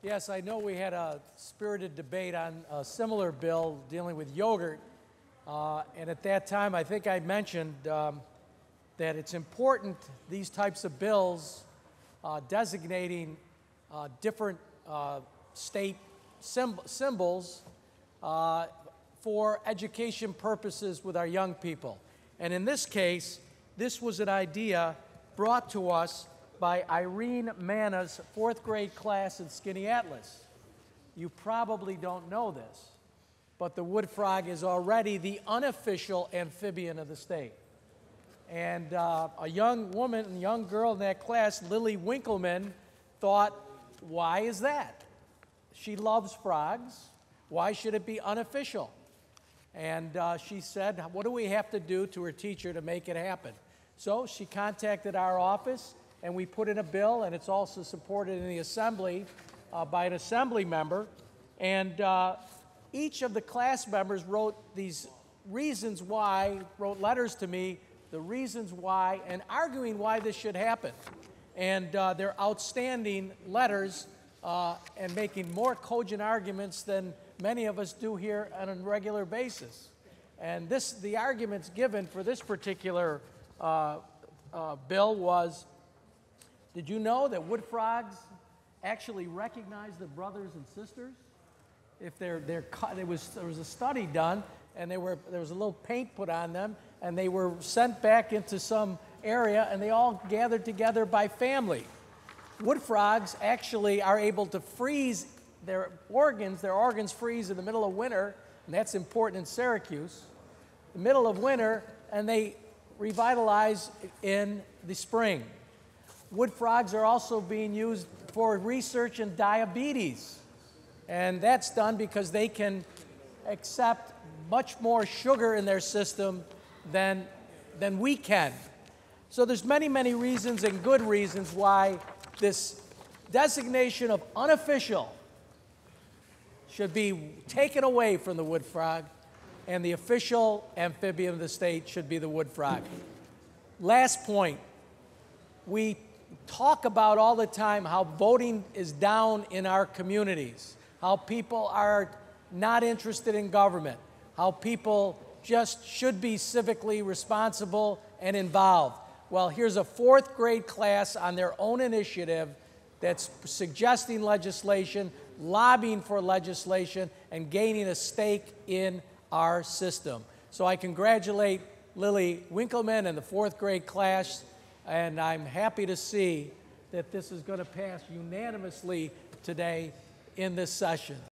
Yes, I know we had a spirited debate on a similar bill dealing with yogurt, and at that time I think I mentioned that it's important, these types of bills designating different state symbols for education purposes with our young people. And in this case, this was an idea brought to us by Irene Manna's fourth grade class in Skaneateles. You probably don't know this, but the wood frog is already the unofficial amphibian of the state. And a young woman, a young girl in that class, Lily Winkleman, thought, why is that? She loves frogs. Why should it be unofficial? And she said, what do we have to do to her teacher to make it happen? So she contacted our office, and we put in a bill, and it's also supported in the assembly by an assembly member. And each of the class members wrote these reasons why, wrote letters to me, the reasons why, and arguing why this should happen. And they're outstanding letters and making more cogent arguments than many of us do here on a regular basis. And the arguments given for this particular bill was, did you know that wood frogs actually recognize their brothers and sisters? If there was a study done, and there was a little paint put on them, and they were sent back into some area, and they all gathered together by family. Wood frogs actually are able to freeze their organs freeze in the middle of winter, and that's important in Syracuse, the middle of winter, and they revitalize in the spring. Wood frogs are also being used for research in diabetes, and that's done because they can accept much more sugar in their system than we can. So there's many, many reasons and good reasons why this designation of unofficial should be taken away from the wood frog, and the official amphibian of the state should be the wood frog. Last point, we talk about all the time how voting is down in our communities, how people are not interested in government, how people just should be civically responsible and involved. Well, here's a fourth grade class on their own initiative that's suggesting legislation, lobbying for legislation, and gaining a stake in our system. So I congratulate Lily Winkleman and the fourth grade class, and I'm happy to see that this is going to pass unanimously today in this session.